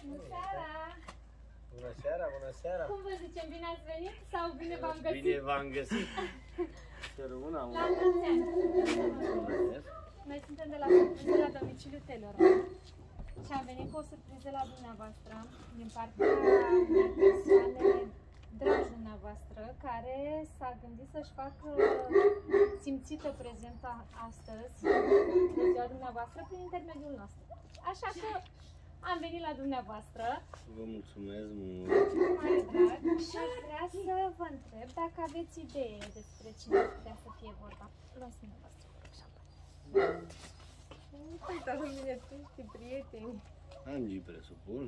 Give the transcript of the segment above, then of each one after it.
Bună seara! Bună seara, bună seara! Cum vă zicem, bine ați venit sau bine v-am găsit? Bine v-am găsit! Să rămână La mulți ani! Noi suntem de la surpriză la domiciliu Taylor și am venit cu o surpriză la dumneavoastră din partea unei persoane dragi dumneavoastră care s-a gândit să-și facă simțită prezența astăzi de ziua dumneavoastră prin intermediul nostru. Așa că am venit la dumneavoastră. Vă mulțumesc mult! Mare drag, și aș vrea să vă întreb dacă aveți idee despre cine ar putea să fie vorba. Luați dumneavoastră. Uite, la mine triști prieteni. Angie, presupun.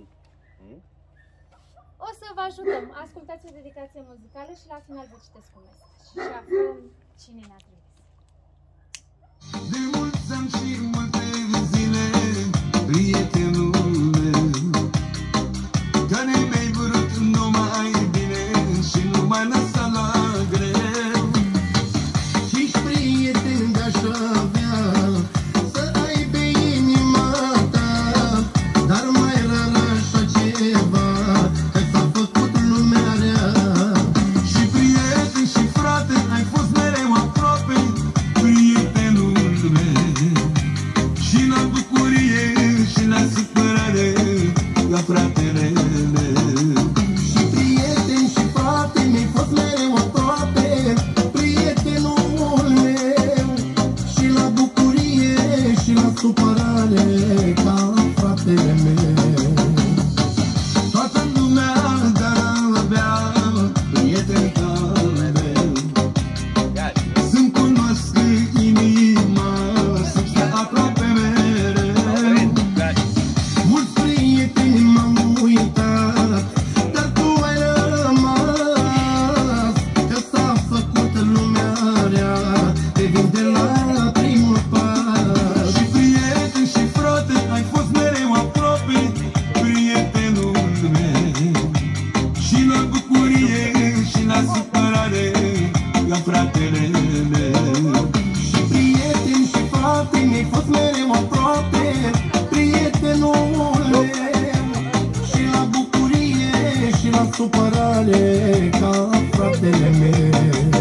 O să vă ajutăm. Ascultați o dedicație muzicală și la final vă citesc un mesaj. Și aflăm cine ne-a trimis. De mulți ani și multe zile, prietenul meu, că ne-ai vrut numai bine și nu m-ai lăsat la greu. Și-și prieten de-aș avea să ai pe inima ta, dar mai rar așa ceva, că s-a făcut lumea rea. Și prieten și frate, ai fost mereu aproape, prietenul meu. Și la bucurie și la supărare, la fratele meu. Și prieten și frate, mi-ai fost mereu aproape, prietenul meu. Și la bucurie și la supărare, ca fratele meu. Toată lumea de-ar avea prieten ca meu. Să-mi cunoască inima, să-mi stea aproape mereu. Mulți prieteni m-au uitat, dar tu ai rămas, că s-a făcut lumea rea, te vin de la primul pas. Și prieten și frate, ai fost mereu aproape, prietenul meu. Și la bucurie și la supărare, la fratele meu. Și prieten și frate, mi-ai fost mereu aproape, prietenul meu. Și la bucurie și la supărare, ca fratele meu.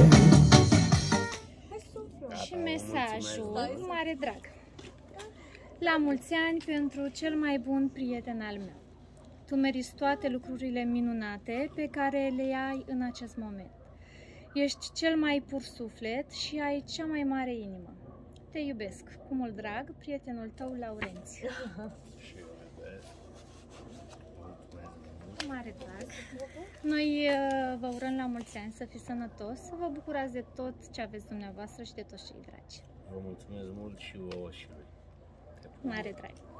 Și mesajul, mare drag. La mulți ani pentru cel mai bun prieten al meu. Tu meriți toate lucrurile minunate pe care le ai în acest moment. Ești cel mai pur suflet și ai cea mai mare inimă. Te iubesc. Cu mult drag, prietenul tău, Laurențiu. Și eu iubesc. Mare drag. Noi vă urăm la mulți ani să fiți sănătos, să vă bucurați de tot ce aveți dumneavoastră și de toți cei dragi. Vă mulțumesc mult și vouă și lui. Mare drag.